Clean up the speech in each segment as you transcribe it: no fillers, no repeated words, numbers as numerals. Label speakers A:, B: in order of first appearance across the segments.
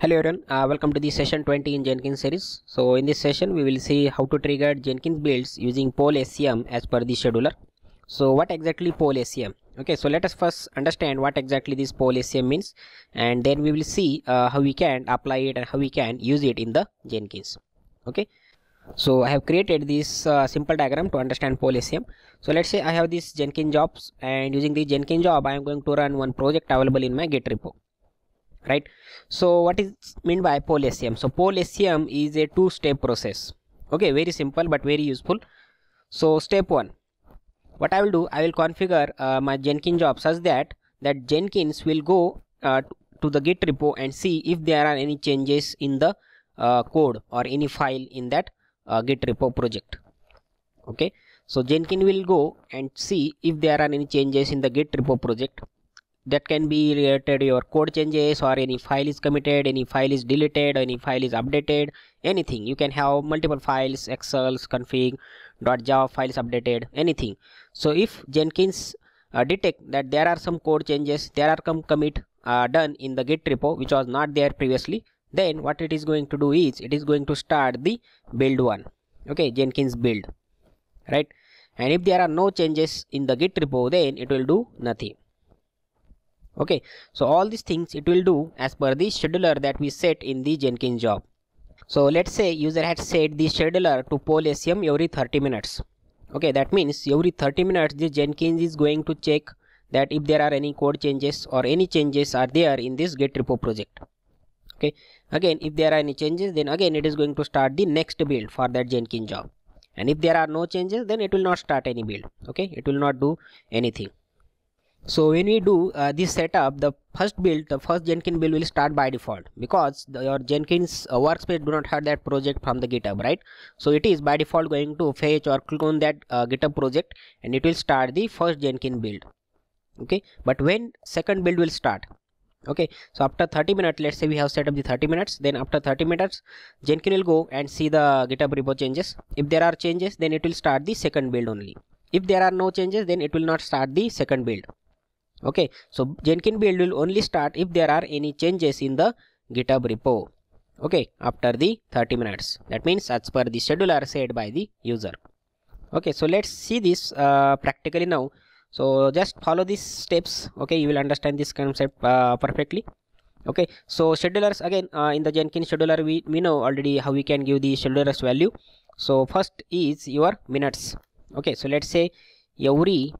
A: Hello everyone, welcome to the session 20 in Jenkins series. So in this session we will see how to trigger Jenkins builds using POLE.SCM as per the scheduler. So what exactly POLE.SCM? Okay, so let us first understand what exactly this POLE.SCM means, and then we will see how we can apply it and how we can use it in the Jenkins. Okay, so I have created this simple diagram to understand POLE.SCM. So let's say I have this Jenkins jobs, and using the Jenkins job I am going to run one project available in my Git repo. Right, so what is meant by POLE.SCM? So POLE.SCM is a two-step process. Okay, very simple but very useful. So step one, what I will do, I will configure my Jenkins job such that Jenkins will go to the Git repo and see if there are any changes in the code or any file in that Git repo project. Okay, so Jenkins will go and see if there are any changes in the Git repo project. That can be related to your code changes, or any file is committed, any file is deleted, any file is updated, anything. You can have multiple files, excels, config, .java files updated, anything. So if Jenkins detect that there are some code changes, there are some commit done in the Git repo which was not there previously, then what it is going to do is it is going to start the build one. Okay, Jenkins build, right? And if there are no changes in the Git repo, then it will do nothing. Okay, so all these things it will do as per the scheduler that we set in the Jenkins job. So let's say user had set the scheduler to POLE.SCM every 30 minutes. Okay, that means every 30 minutes the Jenkins is going to check that if there are any code changes or any changes are there in this Git repo project. Okay, again if there are any changes, then again it is going to start the next build for that Jenkins job. And if there are no changes, then it will not start any build. Okay, it will not do anything. So when we do this setup, the first Jenkins build will start by default, because your Jenkins workspace do not have that project from the GitHub, right? So it is by default going to fetch or click on that GitHub project, and it will start the first Jenkins build. Okay, but when second build will start? Okay, so after 30 minutes, let's say we have set up the 30 minutes, then after 30 minutes Jenkins will go and see the GitHub repo changes. If there are changes, then it will start the second build only. If there are no changes, then it will not start the second build. Okay, so Jenkins build will only start if there are any changes in the GitHub repo. Okay, after the 30 minutes. That means as per the scheduler set by the user. Okay, so let's see this practically now. So just follow these steps. Okay, you will understand this concept perfectly. Okay, so schedulers again in the Jenkins scheduler we know already how we can give the schedulers value. So first is your minutes. Okay, so let's say every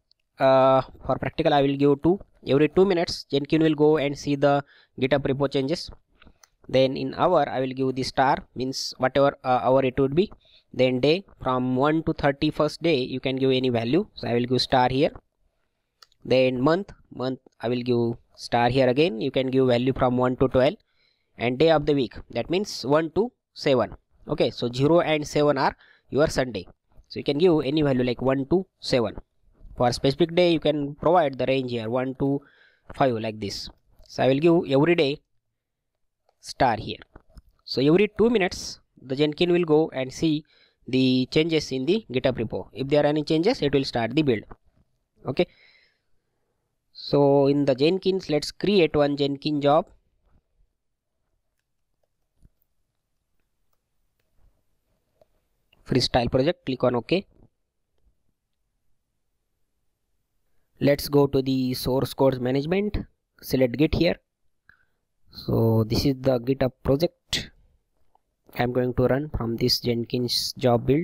A: for practical I will give 2. Every 2 minutes Jenkins will go and see the GitHub repo changes. Then in hour I will give the star, means whatever hour it would be. Then day, from 1 to 31st day you can give any value, so I will give star here. Then month I will give star here again, you can give value from 1 to 12. And day of the week, that means 1 to 7. Okay, so 0 and 7 are your Sunday, so you can give any value like 1 to 7. For specific day you can provide the range here 1 to 5 like this. So I will give every day star here. So every 2 minutes the Jenkins will go and see the changes in the GitHub repo. If there are any changes, it will start the build. Okay, so in the Jenkins, let's create one Jenkins job. Freestyle project, click on OK. Let's go to the source codes management, select Git here. So this is the GitHub project I'm going to run from this Jenkins job build.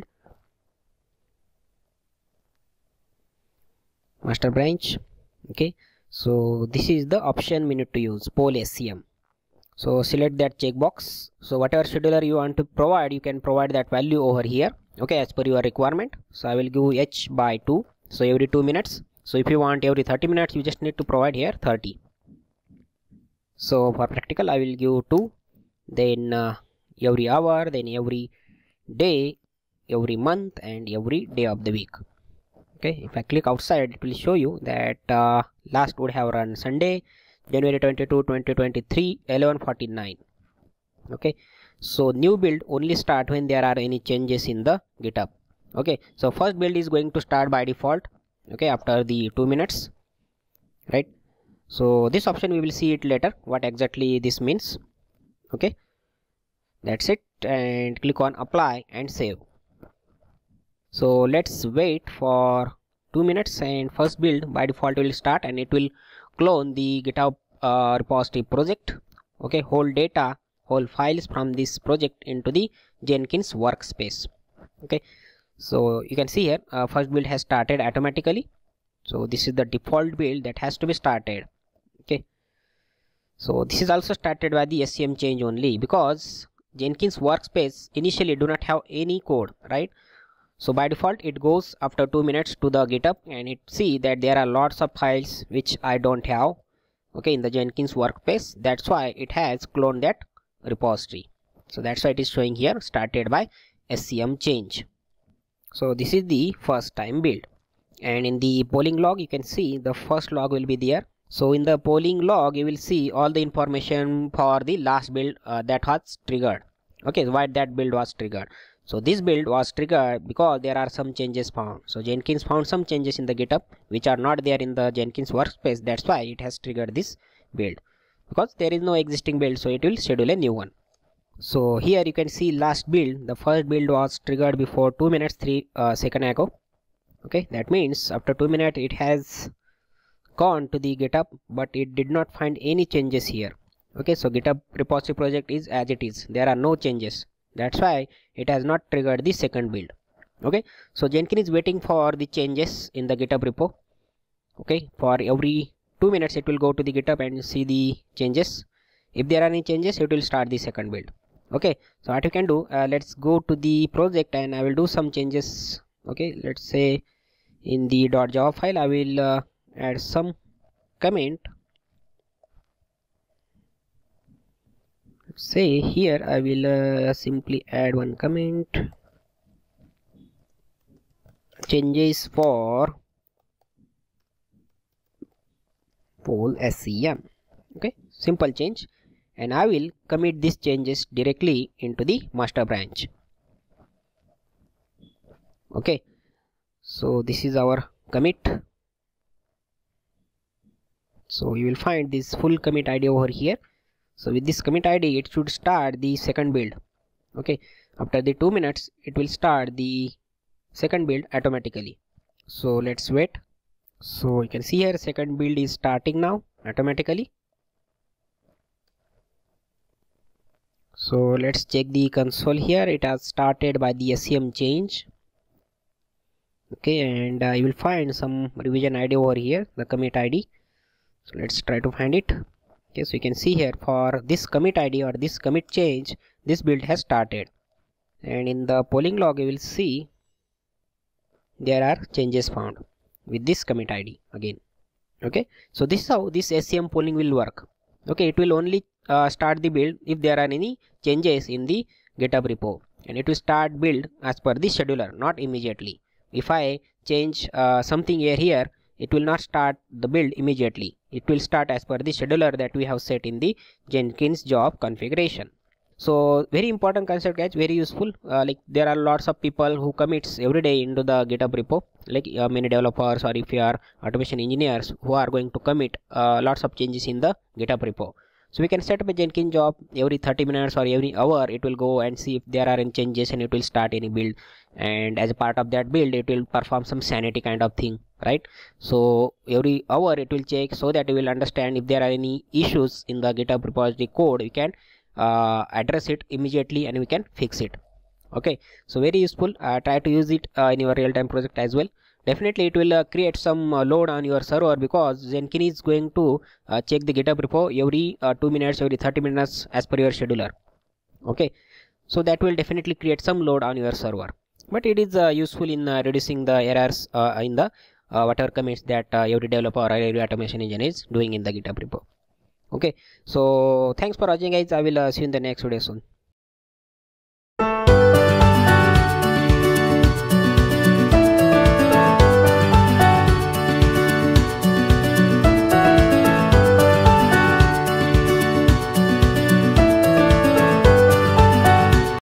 A: Master branch. Okay, so this is the option we need to use, POLE.SCM. So select that checkbox. So whatever scheduler you want to provide, you can provide that value over here. Okay, as per your requirement. So I will give h by 2, so every 2 minutes. So if you want every 30 minutes, you just need to provide here 30. So for practical I will give 2, then every hour, then every day, every month, and every day of the week. Okay, if I click outside, it will show you that last would have run Sunday, January 22, 2023, 11:49. Okay, so new build only start when there are any changes in the GitHub. Okay, so first build is going to start by default. Okay, after the 2 minutes, right? So this option we will see it later, what exactly this means. Okay, that's it, and click on apply and save. So let's wait for 2 minutes, and first build by default will start, and it will clone the GitHub repository project. Okay, whole data, whole files from this project into the Jenkins workspace. Okay, so you can see here first build has started automatically. So this is the default build that has to be started. Okay, so this is also started by the SCM change only, because Jenkins workspace initially do not have any code, right? So by default it goes after 2 minutes to the GitHub, and it see that there are lots of files which I don't have, okay, in the Jenkins workspace. That's why it has cloned that repository. So that's why it is showing here started by SCM change. So this is the first time build, and in the polling log you can see the first log will be there. So in the polling log you will see all the information for the last build that was triggered. Okay, why that build was triggered. So this build was triggered because there are some changes found. So Jenkins found some changes in the GitHub which are not there in the Jenkins workspace. That's why it has triggered this build, because there is no existing build, so it will schedule a new one. So here you can see last build. The first build was triggered before 2 minutes 3 seconds ago. Okay, that means after 2 minutes it has gone to the GitHub, but it did not find any changes here. Okay, so GitHub repository project is as it is. There are no changes. That's why it has not triggered the second build. Okay, so Jenkins is waiting for the changes in the GitHub repo. Okay, for every 2 minutes it will go to the GitHub and see the changes. If there are any changes, it will start the second build. Okay, so what you can do, let's go to the project and I will do some changes. Okay, let's say in the .java file I will add some comment. Say here I will simply add one comment, changes for Pole SCM. Okay, simple change, and I will commit these changes directly into the master branch. Okay, so this is our commit. So you will find this full commit ID over here. So with this commit ID it should start the second build. Okay, after the 2 minutes it will start the second build automatically. So let's wait. So you can see here second build is starting now automatically. So let's check the console here. It has started by the SCM change. Okay, and you will find some revision ID over here, the commit ID. So let's try to find it. Okay, so you can see here for this commit ID or this commit change, this build has started, and in the polling log you will see there are changes found with this commit ID again. Okay, so this is how this SCM polling will work. Okay, it will only start the build if there are any changes in the GitHub repo, and it will start build as per the scheduler, not immediately. If I change something here, it will not start the build immediately. It will start as per the scheduler that we have set in the Jenkins job configuration. So very important concept guys, very useful. Like there are lots of people who commits every day into the GitHub repo, like many developers, or if you are automation engineers who are going to commit lots of changes in the GitHub repo. So we can set up a Jenkins job every 30 minutes or every hour. It will go and see if there are any changes, and it will start any build, and as a part of that build it will perform some sanity kind of thing, right? So every hour it will check, so that you will understand if there are any issues in the GitHub repository code, we can address it immediately and we can fix it. Okay, so very useful. Try to use it in your real-time project as well. Definitely it will create some load on your server, because Jenkins is going to check the GitHub repo every 2 minutes, every 30 minutes as per your scheduler. Okay, so that will definitely create some load on your server, but it is useful in reducing the errors in the whatever commits that every developer or every automation engineer is doing in the GitHub repo. Okay, so thanks for watching guys. I will see you in the next video soon.